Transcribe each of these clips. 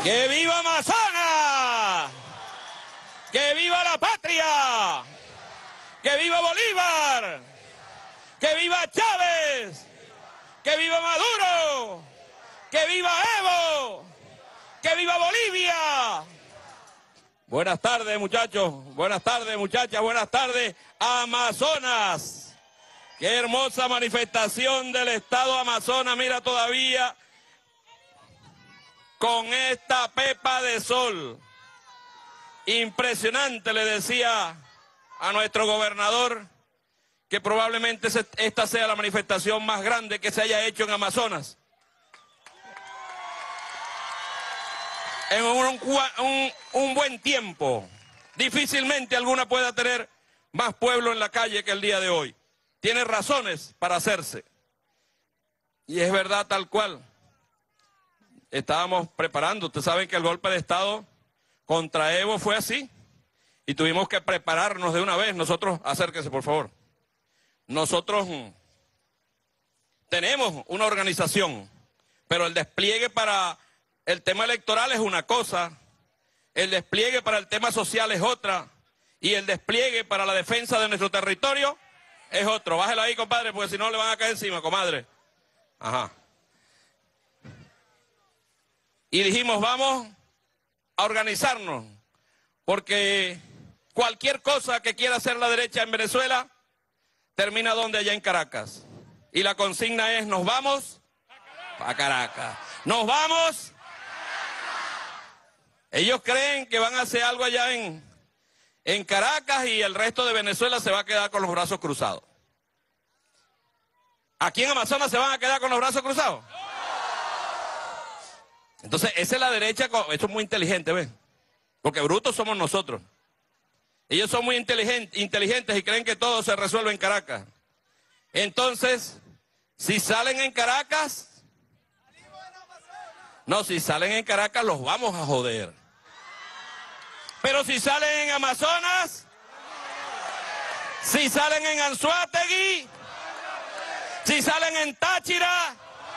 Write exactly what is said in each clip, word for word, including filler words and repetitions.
¡Que viva Amazonas! ¡Que viva la patria! ¡Que viva Bolívar! ¡Que viva Chávez! ¡Que viva Maduro! ¡Que viva Evo! ¡Que viva Bolivia! Buenas tardes, muchachos. Buenas tardes, muchachas. Buenas tardes, Amazonas. Qué hermosa manifestación del Estado Amazonas. Mira, todavía con esta pepa de sol. Impresionante, le decía a nuestro gobernador que probablemente esta sea la manifestación más grande que se haya hecho en Amazonas. En un, un, un buen tiempo. Difícilmente alguna pueda tener más pueblo en la calle que el día de hoy. Tiene razones para hacerse. Y es verdad tal cual. Estábamos preparando. Ustedes saben que el golpe de Estado contra Evo fue así. Y tuvimos que prepararnos de una vez. Nosotros, acérquense por favor. Nosotros tenemos una organización, pero el despliegue para el tema electoral es una cosa, el despliegue para el tema social es otra, y el despliegue para la defensa de nuestro territorio es otro. Bájelo ahí, compadre, porque si no le van a caer encima, comadre. Ajá. Y dijimos, vamos a organizarnos, porque cualquier cosa que quiera hacer la derecha en Venezuela termina donde, allá en Caracas. Y la consigna es, nos vamos a Caracas. Nos vamos. Ellos creen que van a hacer algo allá en, en Caracas y el resto de Venezuela se va a quedar con los brazos cruzados. ¿Aquí en Amazonas se van a quedar con los brazos cruzados? Entonces, esa es la derecha, esto es muy inteligente, ¿ves? Porque brutos somos nosotros. Ellos son muy inteligentes, inteligentes y creen que todo se resuelve en Caracas. Entonces, si salen en Caracas, no, si salen en Caracas los vamos a joder. Pero si salen en Amazonas, si salen en Anzoátegui, si salen en Táchira,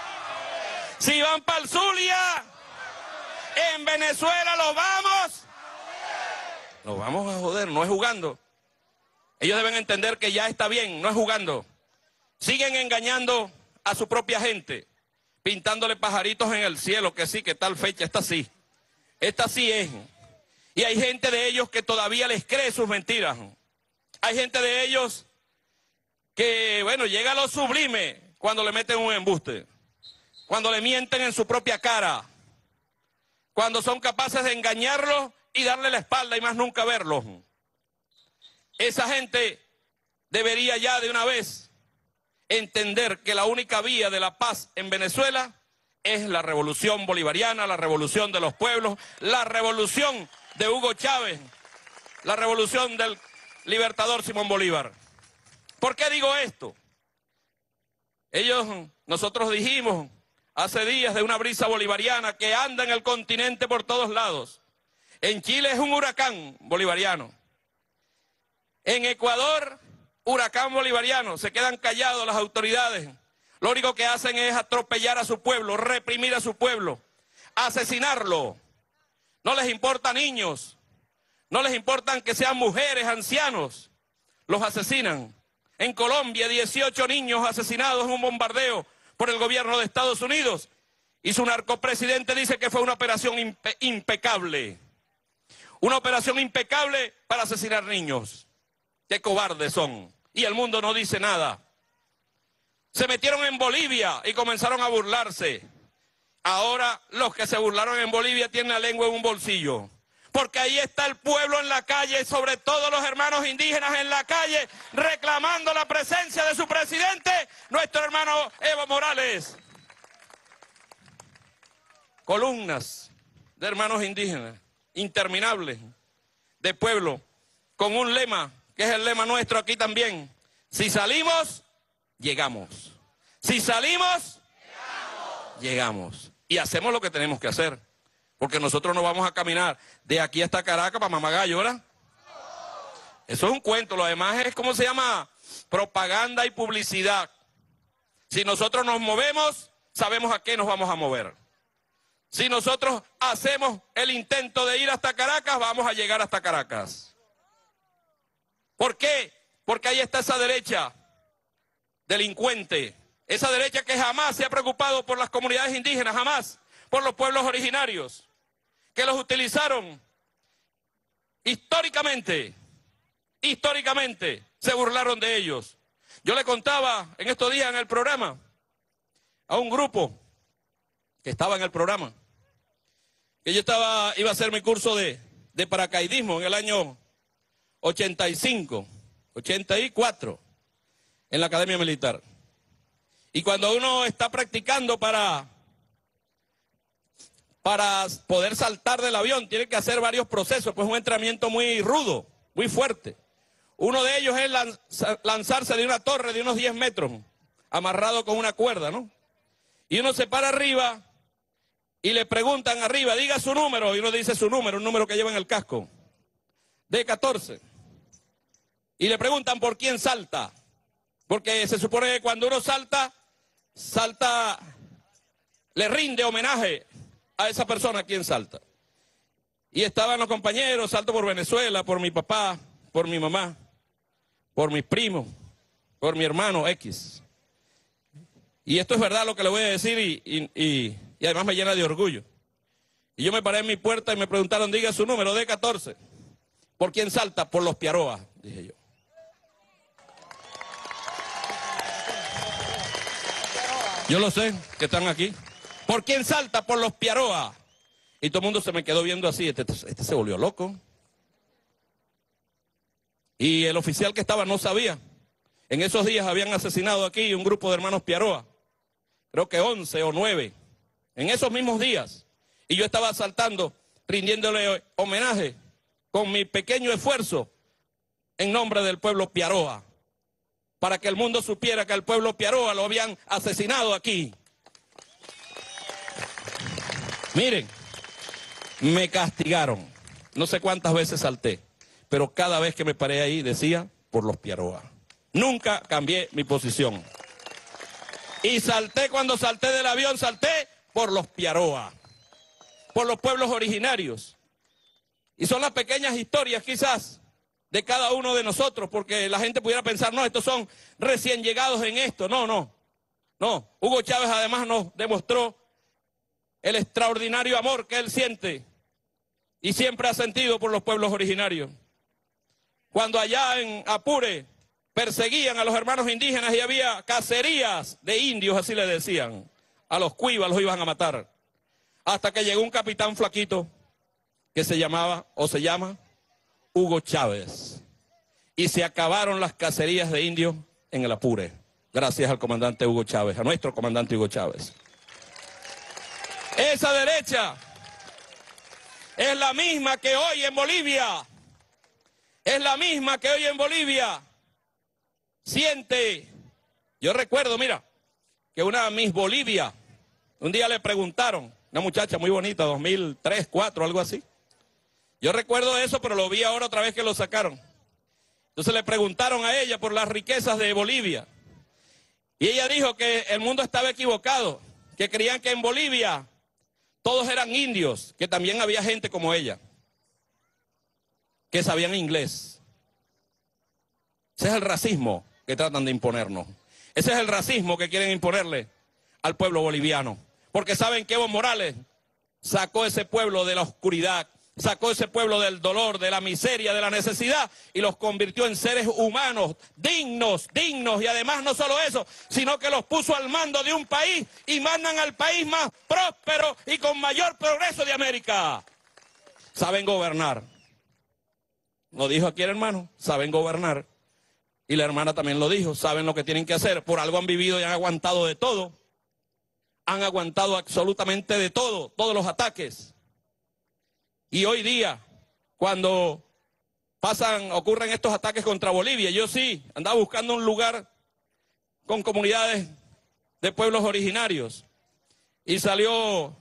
si van para el Zulia, en Venezuela los vamos. Nos vamos a joder, no es jugando. Ellos deben entender que ya está bien, no es jugando. Siguen engañando a su propia gente, pintándole pajaritos en el cielo, que sí, que tal fecha, esta sí. Esta sí es. Y hay gente de ellos que todavía les cree sus mentiras. Hay gente de ellos que, bueno, llega a lo sublime cuando le meten un embuste. Cuando le mienten en su propia cara. Cuando son capaces de engañarlos y darle la espalda y más nunca verlos. Esa gente debería ya de una vez entender que la única vía de la paz en Venezuela es la revolución bolivariana, la revolución de los pueblos, la revolución de Hugo Chávez, la revolución del libertador Simón Bolívar. ¿Por qué digo esto? Ellos, nosotros dijimos hace días de una brisa bolivariana que anda en el continente por todos lados. En Chile es un huracán bolivariano. En Ecuador, huracán bolivariano. Se quedan callados las autoridades. Lo único que hacen es atropellar a su pueblo, reprimir a su pueblo, asesinarlo. No les importa niños, no les importan que sean mujeres, ancianos. Los asesinan. En Colombia, dieciocho niños asesinados en un bombardeo por el gobierno de Estados Unidos. Y su narcopresidente dice que fue una operación impe- impecable. Una operación impecable para asesinar niños. Qué cobardes son. Y el mundo no dice nada. Se metieron en Bolivia y comenzaron a burlarse. Ahora los que se burlaron en Bolivia tienen la lengua en un bolsillo. Porque ahí está el pueblo en la calle, sobre todo los hermanos indígenas en la calle, reclamando la presencia de su presidente, nuestro hermano Evo Morales. Columnas de hermanos indígenas, interminables, de pueblo, con un lema, que es el lema nuestro aquí también. Si salimos, llegamos. Si salimos, llegamos. Llegamos. Y hacemos lo que tenemos que hacer. Porque nosotros no vamos a caminar de aquí hasta Caracas para Mamagallo, ¿verdad? Eso es un cuento. Lo demás es, ¿cómo se llama? Propaganda y publicidad. Si nosotros nos movemos, sabemos a qué nos vamos a mover. Si nosotros hacemos el intento de ir hasta Caracas, vamos a llegar hasta Caracas. ¿Por qué? Porque ahí está esa derecha delincuente, esa derecha que jamás se ha preocupado por las comunidades indígenas, jamás por los pueblos originarios, que los utilizaron históricamente, históricamente se burlaron de ellos. Yo le contaba en estos días en el programa a un grupo que estaba en el programa, que yo estaba, iba a hacer mi curso de, de paracaidismo en el año ochenta y cinco, ochenta y cuatro, en la Academia Militar. Y cuando uno está practicando para, para poder saltar del avión, tiene que hacer varios procesos, pues un entrenamiento muy rudo, muy fuerte. Uno de ellos es lanzarse de una torre de unos diez metros, amarrado con una cuerda, ¿no? Y uno se para arriba y le preguntan arriba, diga su número, y uno dice su número, un número que lleva en el casco, D catorce. Y le preguntan por quién salta, porque se supone que cuando uno salta, salta, le rinde homenaje a esa persona a quien salta. Y estaban los compañeros, salto por Venezuela, por mi papá, por mi mamá, por mis primos, por mi hermano X. Y esto es verdad lo que le voy a decir y, y, y, y además me llena de orgullo. Y yo me paré en mi puerta y me preguntaron, diga su número, D catorce. ¿Por quién salta? Por los Piaroa, dije yo. Yo lo sé, que están aquí. ¿Por quién salta? Por los Piaroa. Y todo el mundo se me quedó viendo así, este, este se volvió loco. Y el oficial que estaba no sabía. En esos días habían asesinado aquí un grupo de hermanos Piaroa. Creo que once o nueve. En esos mismos días. Y yo estaba saltando, rindiéndole homenaje con mi pequeño esfuerzo en nombre del pueblo Piaroa. Para que el mundo supiera que al pueblo Piaroa lo habían asesinado aquí. Miren, me castigaron. No sé cuántas veces salté, pero cada vez que me paré ahí decía, por los Piaroa. Nunca cambié mi posición. Y salté cuando salté del avión, salté por los Piaroa, por los pueblos originarios. Y son las pequeñas historias quizás de cada uno de nosotros, porque la gente pudiera pensar, no, estos son recién llegados en esto. No, no, no. Hugo Chávez además nos demostró el extraordinario amor que él siente y siempre ha sentido por los pueblos originarios. Cuando allá en Apure perseguían a los hermanos indígenas y había cacerías de indios, así le decían, a los cuivas los iban a matar, hasta que llegó un capitán flaquito que se llamaba, o se llama, Hugo Chávez, y se acabaron las cacerías de indios en el Apure, gracias al comandante Hugo Chávez, a nuestro comandante Hugo Chávez. Esa derecha es la misma que hoy en Bolivia, es la misma que hoy en Bolivia siente. Yo recuerdo, mira, que una Miss Bolivia, un día le preguntaron, una muchacha muy bonita, dos mil tres, dos mil cuatro, algo así. Yo recuerdo eso, pero lo vi ahora otra vez que lo sacaron. Entonces le preguntaron a ella por las riquezas de Bolivia. Y ella dijo que el mundo estaba equivocado, que creían que en Bolivia todos eran indios, que también había gente como ella, que sabían inglés. Ese es el racismo que tratan de imponernos. Ese es el racismo que quieren imponerle al pueblo boliviano. Porque saben que Evo Morales sacó ese pueblo de la oscuridad, sacó ese pueblo del dolor, de la miseria, de la necesidad y los convirtió en seres humanos, dignos, dignos. Y además no solo eso, sino que los puso al mando de un país y mandan al país más próspero y con mayor progreso de América. Saben gobernar. Lo dijo aquí el hermano, saben gobernar. Y la hermana también lo dijo, saben lo que tienen que hacer. Por algo han vivido y han aguantado de todo. Han aguantado absolutamente de todo, todos los ataques. Y hoy día, cuando pasan, ocurren estos ataques contra Bolivia, yo sí andaba buscando un lugar con comunidades de pueblos originarios. Y salió,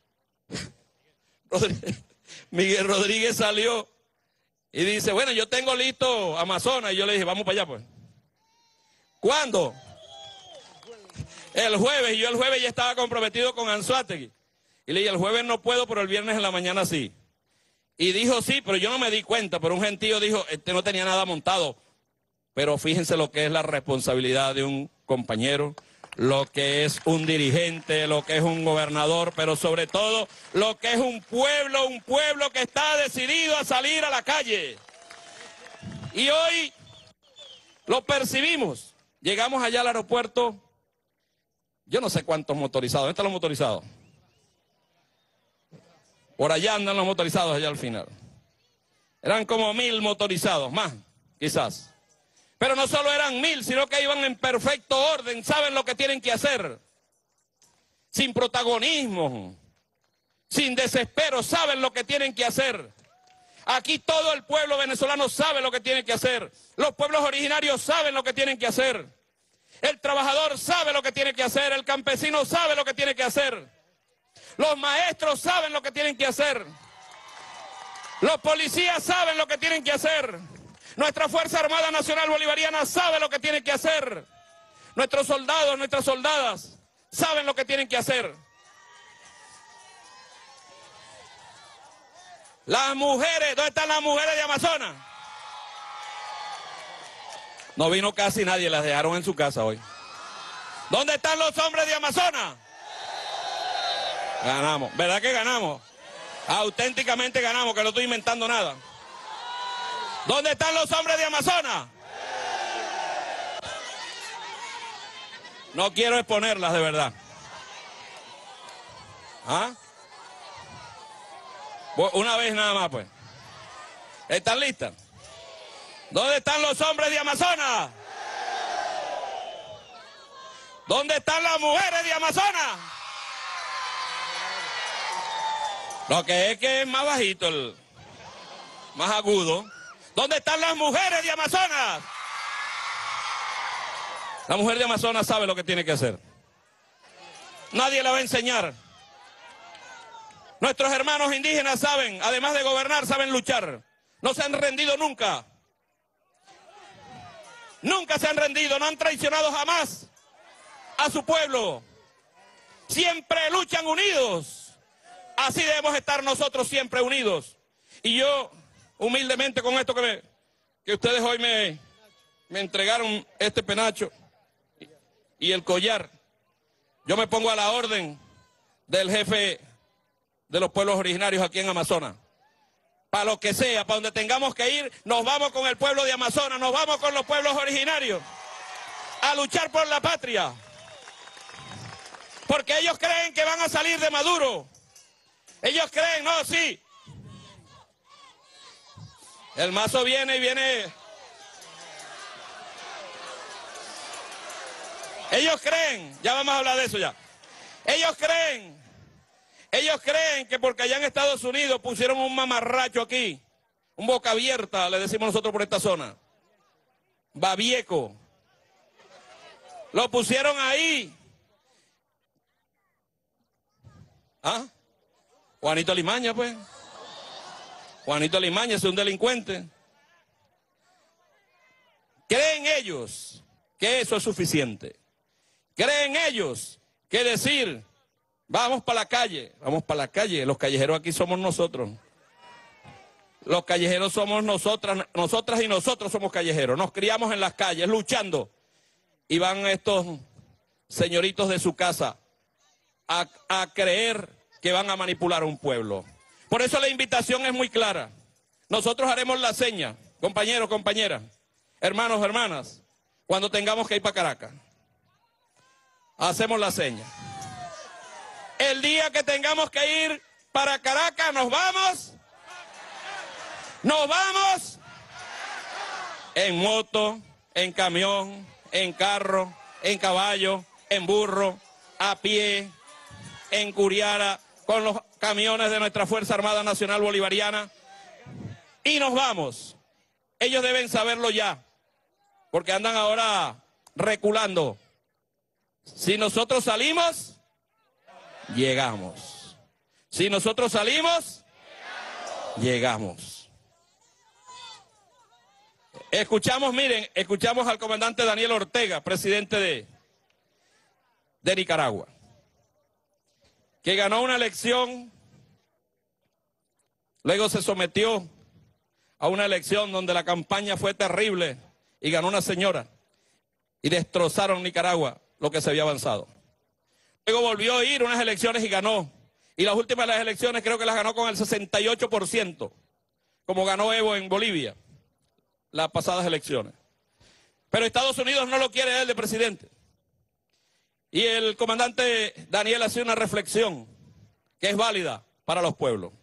Miguel Rodríguez salió y dice, bueno, yo tengo listo Amazonas. Y yo le dije, vamos para allá pues. ¿Cuándo? El jueves. Y yo el jueves ya estaba comprometido con Anzoátegui. Y le dije, el jueves no puedo, pero el viernes en la mañana sí. Y dijo, sí, pero yo no me di cuenta, pero un gentío dijo, este no tenía nada montado. Pero fíjense lo que es la responsabilidad de un compañero, lo que es un dirigente, lo que es un gobernador, pero sobre todo lo que es un pueblo, un pueblo que está decidido a salir a la calle. Y hoy lo percibimos. Llegamos allá al aeropuerto, yo no sé cuántos motorizados, ¿dónde están los motorizados? Por allá andan los motorizados allá al final. Eran como mil motorizados, más, quizás. Pero no solo eran mil, sino que iban en perfecto orden, saben lo que tienen que hacer. Sin protagonismo, sin desespero, saben lo que tienen que hacer. Aquí todo el pueblo venezolano sabe lo que tiene que hacer. Los pueblos originarios saben lo que tienen que hacer. El trabajador sabe lo que tiene que hacer. El campesino sabe lo que tiene que hacer. Los maestros saben lo que tienen que hacer. Los policías saben lo que tienen que hacer. Nuestra Fuerza Armada Nacional Bolivariana sabe lo que tiene que hacer. Nuestros soldados, nuestras soldadas saben lo que tienen que hacer. Las mujeres, ¿dónde están las mujeres de Amazonas? No vino casi nadie, las dejaron en su casa hoy. ¿Dónde están los hombres de Amazonas? Ganamos, ¿verdad que ganamos? Auténticamente ganamos, que no estoy inventando nada. ¿Dónde están los hombres de Amazonas? No quiero exponerlas de verdad. ¿Ah? Una vez nada más, pues. ¿Están listas? ¿Dónde están los hombres de Amazonas? ¿Dónde están las mujeres de Amazonas? Lo que es que es más bajito, el, más agudo. ¿Dónde están las mujeres de Amazonas? La mujer de Amazonas sabe lo que tiene que hacer. Nadie la va a enseñar. Nuestros hermanos indígenas saben, además de gobernar, saben luchar. No se han rendido nunca. Nunca se han rendido, no han traicionado jamás a su pueblo. Siempre luchan unidos. Así debemos estar nosotros siempre unidos. Y yo, humildemente, con esto que, me, que ustedes hoy me, me entregaron, este penacho y, y el collar, yo me pongo a la orden del jefe de los pueblos originarios aquí en Amazonas. Para lo que sea, para donde tengamos que ir, nos vamos con el pueblo de Amazonas, nos vamos con los pueblos originarios a luchar por la patria. Porque ellos creen que van a salir de Maduro. Ellos creen, no, sí. El mazo viene y viene. Ellos creen, ya vamos a hablar de eso ya. Ellos creen, ellos creen que porque allá en Estados Unidos pusieron un mamarracho aquí, un boca abierta, le decimos nosotros por esta zona, babieco. Lo pusieron ahí. ¿Ah? Juanito Limaña, pues. Juanito Limaña es un delincuente. ¿Creen ellos que eso es suficiente? ¿Creen ellos que decir, vamos para la calle, vamos para la calle, los callejeros aquí somos nosotros? Los callejeros somos nosotras, nosotras y nosotros somos callejeros. Nos criamos en las calles luchando. Y van estos señoritos de su casa a, a creer que van a manipular a un pueblo. Por eso la invitación es muy clara. Nosotros haremos la seña, compañeros, compañeras, hermanos, hermanas, cuando tengamos que ir para Caracas. Hacemos la seña. El día que tengamos que ir para Caracas, nos vamos. Nos vamos en moto, en camión, en carro, en caballo, en burro, a pie, en Curiara, con los camiones de nuestra Fuerza Armada Nacional Bolivariana, y nos vamos. Ellos deben saberlo ya, porque andan ahora reculando. Si nosotros salimos, llegamos. Si nosotros salimos, llegamos. Escuchamos, miren, escuchamos al comandante Daniel Ortega, presidente de, de Nicaragua. que ganó una elección, luego se sometió a una elección donde la campaña fue terrible y ganó una señora y destrozaron Nicaragua lo que se había avanzado. Luego volvió a ir a unas elecciones y ganó. Y las últimas las elecciones creo que las ganó con el sesenta y ocho por ciento, como ganó Evo en Bolivia, las pasadas elecciones. Pero Estados Unidos no lo quiere él de presidente. Y el comandante Daniel hace una reflexión que es válida para los pueblos.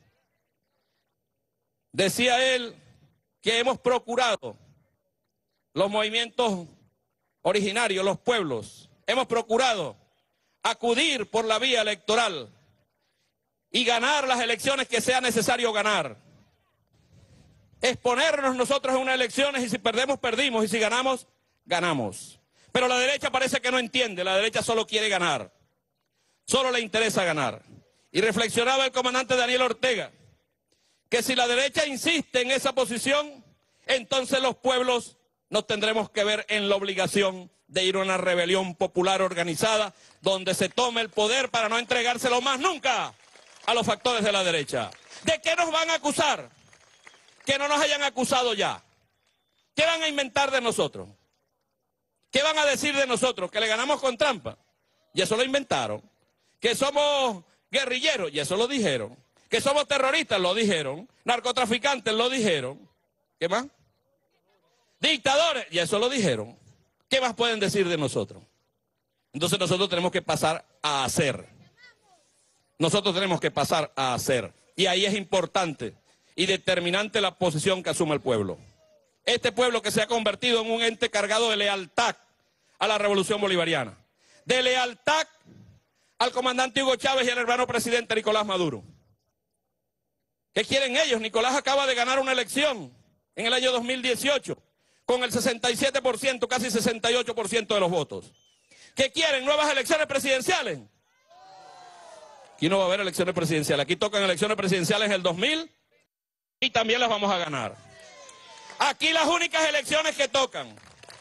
Decía él que hemos procurado, los movimientos originarios, los pueblos, hemos procurado acudir por la vía electoral y ganar las elecciones que sea necesario ganar. Exponernos nosotros en unas elecciones y si perdemos, perdimos y si ganamos, ganamos. Pero la derecha parece que no entiende, la derecha solo quiere ganar, solo le interesa ganar. Y reflexionaba el comandante Daniel Ortega, que si la derecha insiste en esa posición, entonces los pueblos nos tendremos que ver en la obligación de ir a una rebelión popular organizada, donde se tome el poder para no entregárselo más nunca a los factores de la derecha. ¿De qué nos van a acusar? Que no nos hayan acusado ya. ¿Qué van a inventar de nosotros? ¿Qué van a decir de nosotros? ¿Que le ganamos con trampa? Y eso lo inventaron. ¿Que somos guerrilleros? Y eso lo dijeron. ¿Que somos terroristas? Lo dijeron. ¿Narcotraficantes? Lo dijeron. ¿Qué más? ¿Dictadores? Y eso lo dijeron. ¿Qué más pueden decir de nosotros? Entonces nosotros tenemos que pasar a hacer. Nosotros tenemos que pasar a hacer. Y ahí es importante y determinante la posición que asume el pueblo. Este pueblo que se ha convertido en un ente cargado de lealtad a la revolución bolivariana. De lealtad al comandante Hugo Chávez y al hermano presidente Nicolás Maduro. ¿Qué quieren ellos? Nicolás acaba de ganar una elección en el año dos mil dieciocho con el sesenta y siete por ciento, casi sesenta y ocho por ciento de los votos. ¿Qué quieren? ¿Nuevas elecciones presidenciales? Aquí no va a haber elecciones presidenciales. Aquí tocan elecciones presidenciales en el dos mil y también las vamos a ganar. Aquí las únicas elecciones que tocan,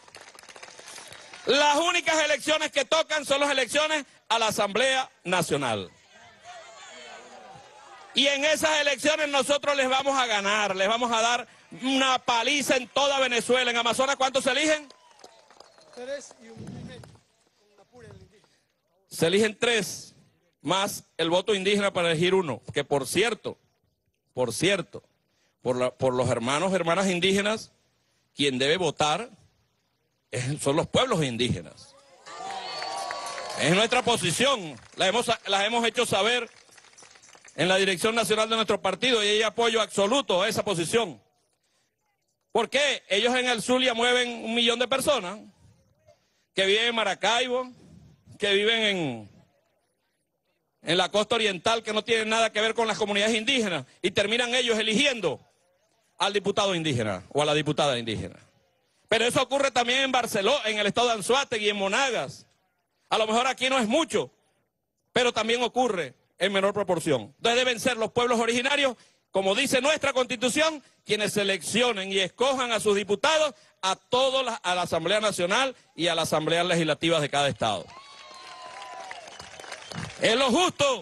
las únicas elecciones que tocan son las elecciones a la Asamblea Nacional. Y en esas elecciones nosotros les vamos a ganar, les vamos a dar una paliza en toda Venezuela. ¿En Amazonas cuántos se eligen? Tres y un medio. Se eligen tres, más el voto indígena para elegir uno. Que por cierto, por cierto, por, la, por los hermanos, hermanas indígenas, quien debe votar es, son los pueblos indígenas. Es nuestra posición, la hemos, la hemos hecho saber en la dirección nacional de nuestro partido y hay apoyo absoluto a esa posición. ¿Por qué? Ellos en el Zulia mueven un millón de personas que viven en Maracaibo, que viven en, en la costa oriental, que no tienen nada que ver con las comunidades indígenas, y terminan ellos eligiendo al diputado indígena o a la diputada indígena. Pero eso ocurre también en Barcelona, en el estado de Anzoátegui y en Monagas. A lo mejor aquí no es mucho, pero también ocurre en menor proporción. Entonces deben ser los pueblos originarios, como dice nuestra Constitución, quienes seleccionen y escojan a sus diputados a todos la, a la Asamblea Nacional y a las asambleas legislativas de cada estado. Es lo justo.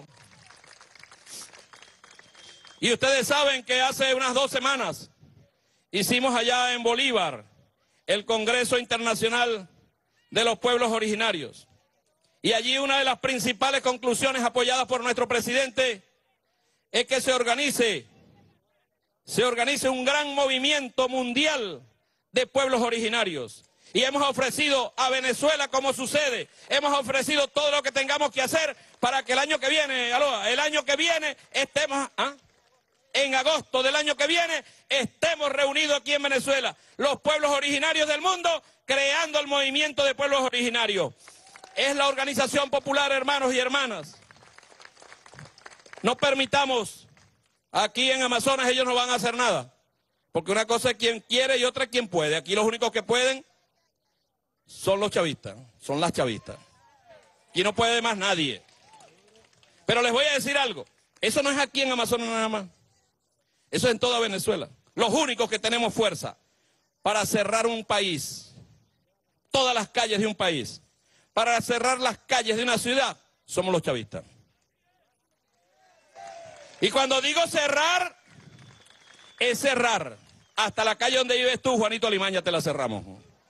Y ustedes saben que hace unas dos semanas hicimos allá en Bolívar el Congreso Internacional de los Pueblos Originarios. Y allí una de las principales conclusiones apoyadas por nuestro presidente es que se organice, se organice un gran movimiento mundial de pueblos originarios. Y hemos ofrecido a Venezuela, como sucede, hemos ofrecido todo lo que tengamos que hacer para que el año que viene, aloha, el año que viene estemos, ¿ah? en agosto del año que viene, estemos reunidos aquí en Venezuela, los pueblos originarios del mundo, creando el movimiento de pueblos originarios. Es la organización popular, hermanos y hermanas. No permitamos, aquí en Amazonas ellos no van a hacer nada, porque una cosa es quien quiere y otra es quien puede. Aquí los únicos que pueden son los chavistas, son las chavistas. Aquí no puede más nadie. Pero les voy a decir algo, eso no es aquí en Amazonas nada más, eso es en toda Venezuela. Los únicos que tenemos fuerza para cerrar un país, todas las calles de un país, para cerrar las calles de una ciudad, somos los chavistas. Y cuando digo cerrar, es cerrar. Hasta la calle donde vives tú, Juanito Alimaña, te la cerramos.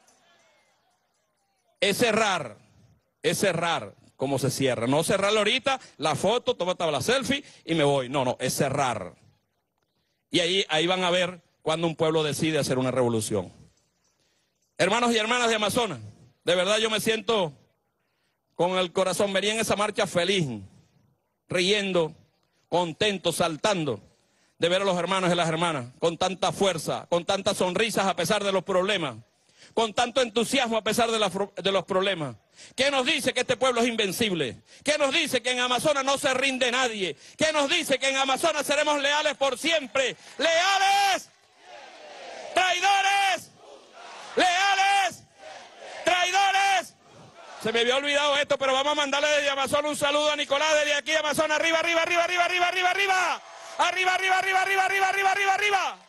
Es cerrar, es cerrar como se cierra. No cerrarlo ahorita, la foto, tómate la selfie y me voy. No, no, es cerrar. Y ahí, ahí van a ver cuando un pueblo decide hacer una revolución. Hermanos y hermanas de Amazonas, de verdad yo me siento con el corazón, venía en esa marcha feliz, riendo, contento, saltando, de ver a los hermanos y las hermanas con tanta fuerza, con tantas sonrisas a pesar de los problemas, con tanto entusiasmo a pesar de, la, de los problemas. ¿Qué nos dice que este pueblo es invencible? ¿Qué nos dice que en Amazonas no se rinde nadie? ¿Qué nos dice que en Amazonas seremos leales por siempre? ¡Leales! ¡Traidores! ¡Leales! ¡Traidores! Se me había olvidado esto, pero vamos a mandarle desde Amazonas un saludo a Nicolás, desde aquí a Amazonas, arriba, arriba, arriba, arriba, arriba, arriba, arriba. Arriba, arriba, arriba, arriba, arriba, arriba, arriba, arriba.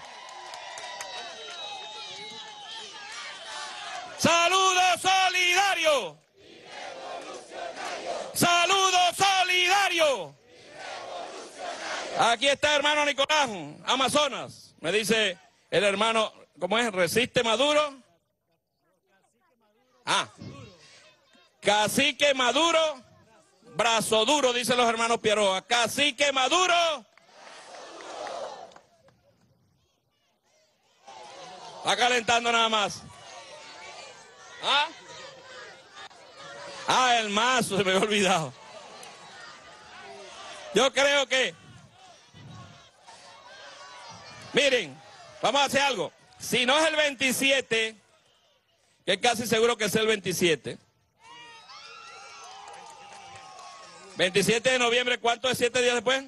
Saludo solidario. Saludo solidario. Aquí está hermano Nicolás, Amazonas. Me dice el hermano, ¿cómo es? ¿Resiste Maduro? Ah. Cacique Maduro, brazo duro, dicen los hermanos Pieroa. Cacique Maduro. Está calentando nada más. ¿Ah? Ah, el mazo, se me había olvidado. Yo creo que... Miren, vamos a hacer algo. Si no es el veintisiete, que es casi seguro que es el veintisiete. veintisiete de noviembre, ¿cuánto es siete días después?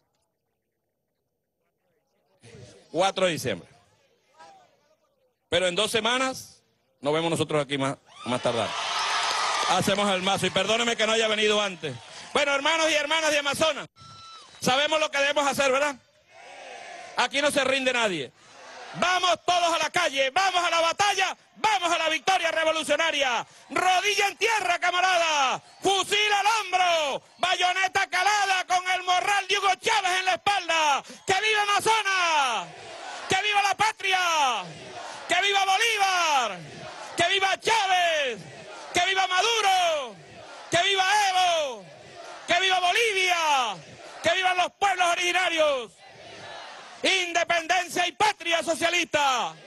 cuatro de diciembre. Pero en dos semanas nos vemos nosotros aquí más, más tardar. Hacemos el mazo y perdóneme que no haya venido antes. Bueno, hermanos y hermanas de Amazonas, sabemos lo que debemos hacer, ¿verdad? Aquí no se rinde nadie. Vamos todos a la calle, vamos a la batalla, vamos a la victoria revolucionaria. Rodilla en tierra, camarada. Fusil al hombro, bayoneta calada con el morral de Hugo Chávez en la espalda. ¡Que viva Amazonas! ¡Que viva la patria! ¡Que viva Bolívar! ¡Que viva Chávez! ¡Que viva Maduro! ¡Que viva Evo! ¡Que viva Bolivia! ¡Que vivan los pueblos originarios! ¡Independencia y patria socialista!